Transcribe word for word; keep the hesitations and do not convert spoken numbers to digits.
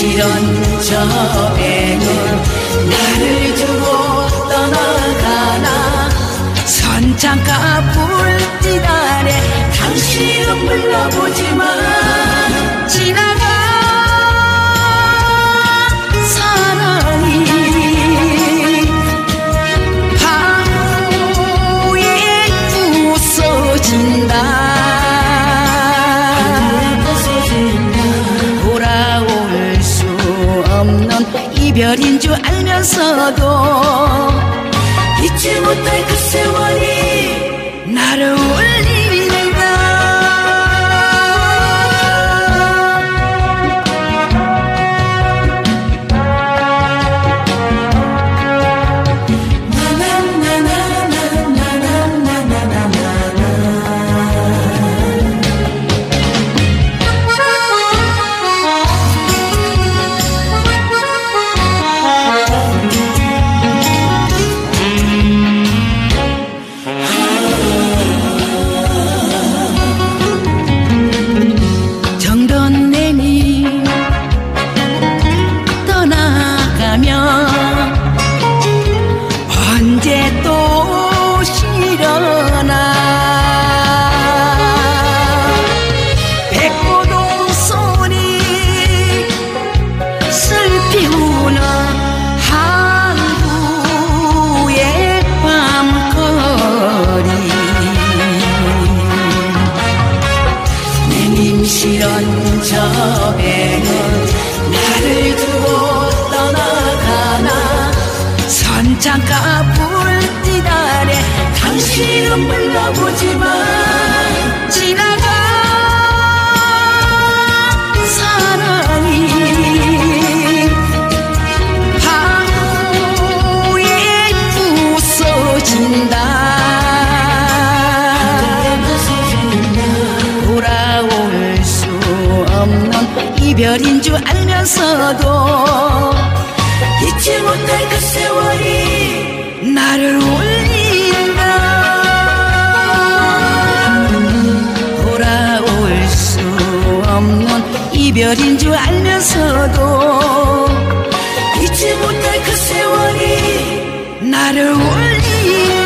실은 저 배는 나를 두고 떠나가나 선창가 불빛 아래 당신은 불러보지만 지나가 사랑이 바보에 부서진다. 이별인 줄 알면서도 잊지 못할 그 세월이 나를 울린다. 언제 또 실어나 백고동 소리 슬피우는 항구의 밤거리 내 님실은 저 배는 나를 두고 떠나가나 선창가 불빛 아래 당신은 불러보지만 지나가 사랑이 바보에 부서진다. 돌아올 수 없는 이별인 줄 알면서도 잊지 못할 그 세월이 나를 울린다. 돌아올 수 없는 이별인 줄 알면서도 잊지 못할 그 세월이 나를 울린다.